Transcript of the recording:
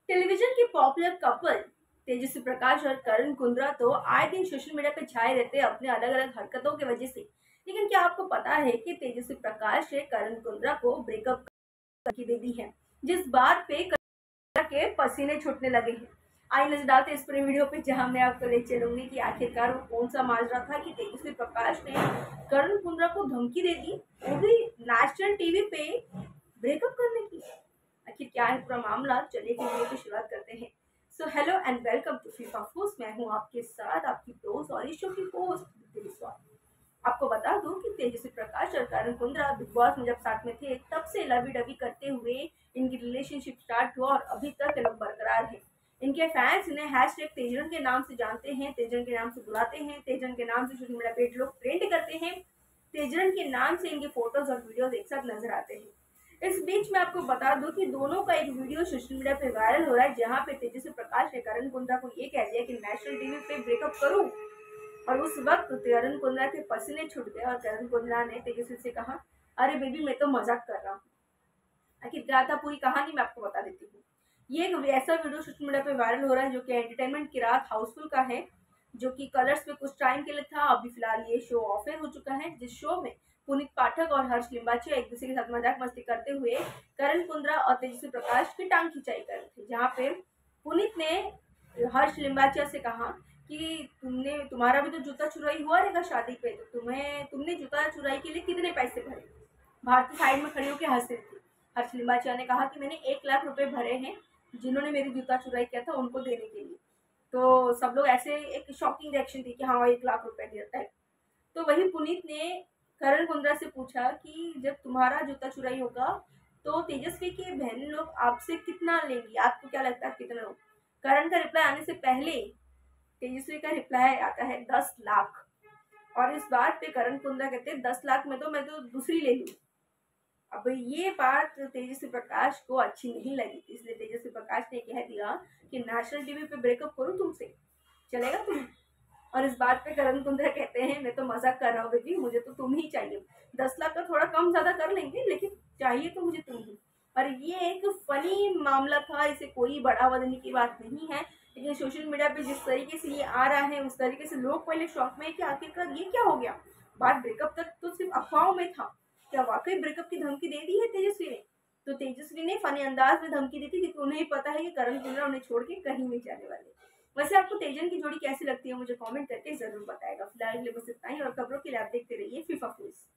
Television के popular couple Tejasswi Prakash और करण कुंद्रा तो आए दिन सोशल मीडिया पे छाए रहते हैं अपने अलग अलग हरकतों की वजह से। लेकिन क्या आपको पता है कि तेजस्वी प्रकाश ने करण कुंद्रा को ब्रेकअप की दे दी है, जिस बात पे कुंद्रा के पसीने छूटने लगे हैं। आइए नजर डालते हैं इस पूरे वीडियो पे, जहां मैं आपको ले चलूंगी कि आखिरकार वो कौन सा माजरा था कि तेजस्वी प्रकाश ने करण कुंद्रा को धमकी दे दी, वो भी नेशनल टीवी पे ब्रेकअप करने की। आखिर क्या है पूरा मामला, चलिए वीडियो की शुरुआत करते हैं। So hello and welcome to FIFA फूस। मैं हूं आपके साथ आपकी दोस्त और इस शो की होस्ट। आपको बता दूं कि तेजस्वी प्रकाश और करण कुंद्रा बिग बॉस में जब साथ में थे तब से लवी डवी करते हुए इनकी रिलेशनशिप स्टार्ट हुआ और अभी तक लोग बरकरार है। इनके फैंस इन्हें हैशटैग तेजन के नाम से जानते हैं, तेजन के नाम से बुलाते हैं, तेजन के नाम से सोशल मीडिया पे लोग ट्रेंड करते हैं, तेजन के नाम से इनके फोटोज और वीडियोज एक साथ नजर आते हैं। इस बीच मैं आपको बता दूं कि दोनों का एक वीडियो सोशल मीडिया पे वायरल हो रहा है, जहां पे तेजस्वी प्रकाश ने करण कुंद्रा को ये कह दिया कि नेशनल टीवी पे ब्रेकअप करूं। और उस वक्त करण कुंद्रा के पसीने छूट गए और करण कुंद्रा ने तेजस्वी से कहा, अरे बेबी मैं तो मजाक कर रहा हूँ। आखिर क्या था पूरी कहानी मैं आपको बता देती हूँ। ये एक ऐसा वीडियो सोशल मीडिया पे वायरल हो रहा है जो कि एंटरटेनमेंट की रात हाउसफुल का है, जो कि कलर्स पे कुछ टाइम के लिए था। अभी फिलहाल ये शो ऑफ एयर हो चुका है, जिस शो में पुनीत पाठक और हर्ष लिम्बाचिया एक दूसरे के साथ मजाक मस्ती करते हुए करण कुंद्रा और तेजस्वी प्रकाश की टांग खिंचाई कर रहे थे। जहाँ पे पुनीत ने हर्ष लिम्बाचिया से कहा कि तुम्हारा भी तो जूता चुराई हुआ रहेगा शादी पे, तो तुमने जूता चुराई के लिए कितने पैसे भरे। भारती साइड में खड़ी होकर हंस रही थी। हर्ष लिम्बाचिया ने कहा कि मैंने 1 लाख रुपए भरे हैं जिन्होंने मेरी जूता चुराई किया था उनको देने के लिए। तो सब लोग ऐसे एक शॉकिंग रिएक्शन थी कि हाँ 1 लाख रुपए देता है। तो वही पुनीत ने करण कुंद्रा से पूछा कि जब तुम्हारा जूता चुराई होगा तो तेजस्वी की बहन लोग आपसे कितना लेंगी, आपको क्या लगता है कितना लोग। करण का रिप्लाई आने से पहले तेजस्वी का रिप्लाई आता है 10 लाख। और इस बात पे करण कुंद्रा कहते हैं 10 लाख में तो मैं तो दूसरी ले लूँ। अब ये बात तेजस्वी प्रकाश को अच्छी नहीं लगी, इसलिए तेजस्वी प्रकाश ने कह दिया कि नेशनल टीवी पे ब्रेकअप करूं तुमसे, चलेगा तुम्हें। और इस बात पे करण कुंद्रा कहते हैं मैं तो मजाक कर रहा हूँ बेबी, मुझे तो तुम ही चाहिए। 10 लाख का थोड़ा कम ज्यादा कर लेंगे लेकिन चाहिए तो मुझे तुम ही। और ये एक फनी मामला था, इसे कोई बढ़ावा देने की बात नहीं है। लेकिन सोशल मीडिया पे जिस तरीके से ये आ रहा है उस तरीके से लोग पहले शॉक में है कि आखिरकार ये क्या हो गया। बात ब्रेकअप तक तो सिर्फ अफवाहों में था, क्या वाकई ब्रेकअप की धमकी दे दी है तेजस्वी ने। तो तेजस्वी ने फनी अंदाज में धमकी दी थी क्योंकि उन्हें पता है कि करण कुंद्रा उन्हें छोड़ के कहीं नहीं जाने वाले। वैसे आपको तेजन की जोड़ी कैसी लगती है मुझे कमेंट करके जरूर बताएगा। फिलहाल के लिए बस इतना ही और खबरों के लिए आप देखते रहिए फीफा फूस।